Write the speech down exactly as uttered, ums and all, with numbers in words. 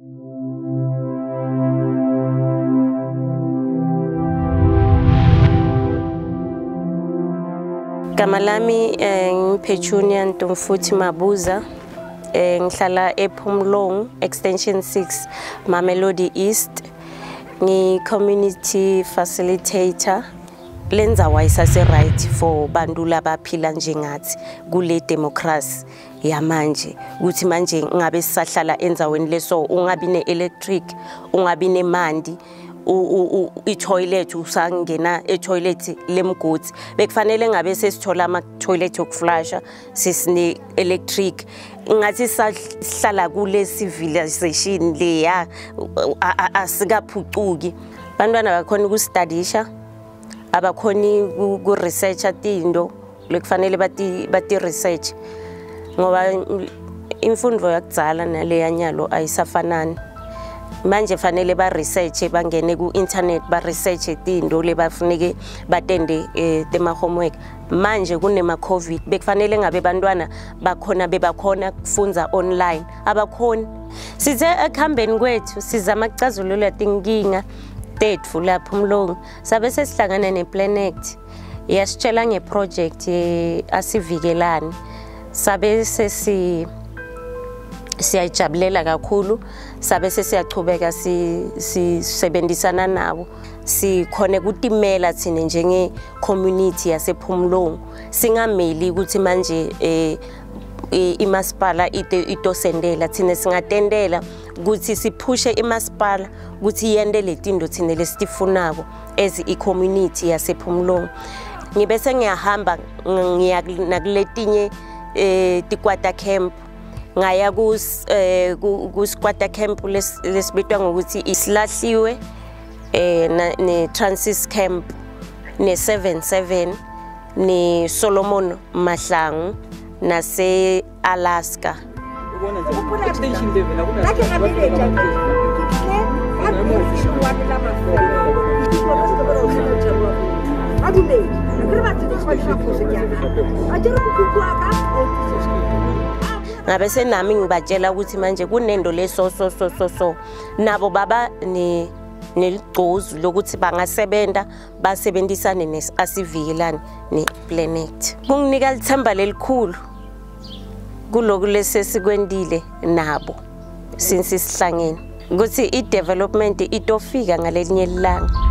Gama lami ngiPetunia Ntumfuthi Mabuza, ngihlala ePhumlong extension six Mamelodi East, ngi community facilitator. Lenza wayisase right for bantu labaphila njengathi kule democracy yamanje, ukuthi manje ngabe sisahlala enzaweni leso ungabi ne-electric, ungabi nemandi, i-toilet usangena e-toilet lemgodi, bekufanele ngabe sesithola ama-toilet okuflasha, sisine electric. Ngathi sahlala kule civilization leya asikaphucuki. Bantwana bakhona ukustudisha, abakhoni ku research atindo lekufanele bati bati research, ngoba imfundo yakudzala nale yanyalo ayisafanani. Manje fanele ba research, bangene ku internet ba research etindo lebafuneke batende tema homework. Manje kunema covid, bekufanele ngabe bantwana bakhona bebakhona kufunza online, abakhoni. Size ekhambeni kwethu sizama ukucazulula tinkinga tetfu lapho Mlong, sabe sesihlangana nePlanet yasitshela ngeproject ye-Asivikelani, sabe sesi siyajabulela kakhulu, sabe sesiyachubeka sisebenzisana nabo, sikhona kutimela thina njenge community yasePhumlong, singameli ukuthi manje eh imasipala itosendela, thina singatendela ukuthi siphushe imasipala ukuthi yende letindo thina lesitifunako as i-community yasePhumlong. Ngibese ngiyahamba ngiya nakuletinye eh tikwata camp, ngaya ku ku squatter camp lesibitwa ngokuthi isilahliwe eh ne Transis camp, ne seven seven, ne Solomon Mahlangu, nase Alaska. Extension level ngabe senami ngibatshela ukuthi manje kunendo leso so so so so nabo baba ne neligcozu lokuthi bangasebenta basebenzisane ne-Asivikelani nePlanet. Kunginika lithemba lelikhulu kuloku lesesikwendile nabo since sihlangene ukuthi i-development itofika ngalelinye ilanga.